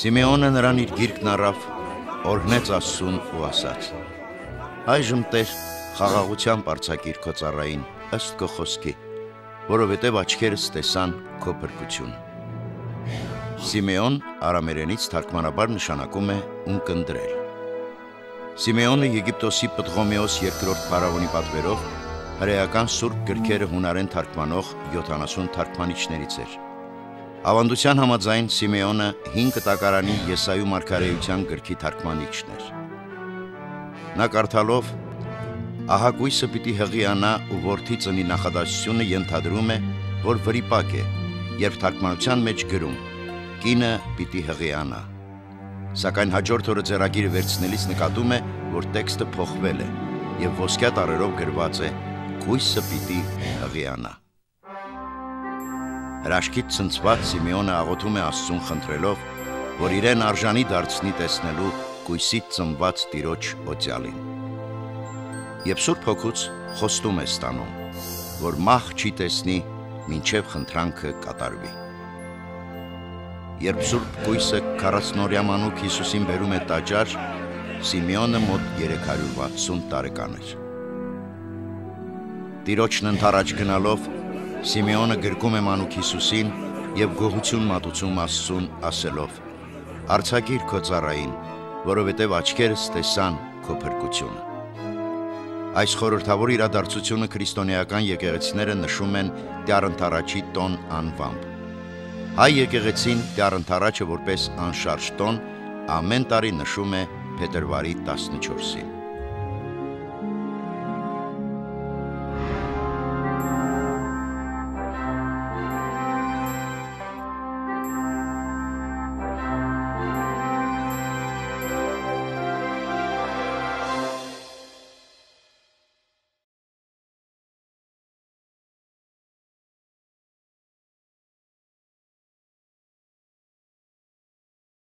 Սիմեոնը նրան իր գիրկն առավ, օրհնեց Աստծուն ու ասաց. «Այժմ Տեր, խաղաղությամբ արձակիր քո ծառային ըստ քո խոսքի, որովհետև աչքերս տեսան քո փրկությունը»։ Սիմեոն արամերենից թարգմանաբար նշանակում է ունկնդրել։ Սիմեոնը Եգիպտոսի Պտղոմեոս II փարավոնի պատվերով հրեական սուրբ գրքերը հունարեն թարգմանող 70 թարգմանիչներից էր։ Ավանդության համաձայն Սիմեոնը 5 կտակարանի Եսայու մարգարեության գրքի թարգմանիչն էր։ Նա կարդալով «Ահա կույսը պիտի հղիանա ու որդի ծնի» նախադասությունը ենթադրում է, որ վրիպակ է, երբ թարգմանության մեջ գրում «Կինը պիտի հղիանա», սակայն հաջորդ օրը ձեռագիրը վերցնելիս նկատում է, որ տեքստը փոխվել է և ոսկյա տառերով գրված է «Կույսը պիտի հղիանա»։ Հրաշքից ցնցված Սիմեոնը աղոթում է Աստծուն խնդրելով, որ իրեն արժանի դարձնի տեսնելու կույսից ծնված Տիրոջ օծյալին։ Եվ Սուրբ Հոգուց խոստում է ստանում, որ մահ չի տեսնի, մինչև խնդրանքը կատարվի։ Երբ Սուրբ Կույսը 40-օրյա մանուկ Հիսուսին բերում է տաճար, Սիմեոնը մոտ 360 տարեկան էր։ Տիրոջն ընդառաջ գնալով Սիմեոնը գրկում է մանուկ Հիսուսին և գոհություն մատուցում Աստծուն ասելով. «Արձակիր քո ծառային, որովհետև աչքերս տեսան քո փրկությունը»։ Այս խորհրդավոր իրադարձությունը քրիստոնեական եկեղեցիները նշում են Տյառ Ընդառաջի տոն անվամբ։ Հայ եկեղեցին Տյառ Ընդառաջը որպես անշարժ տոն ամեն տարի նշում է փետրվարի 14-ին։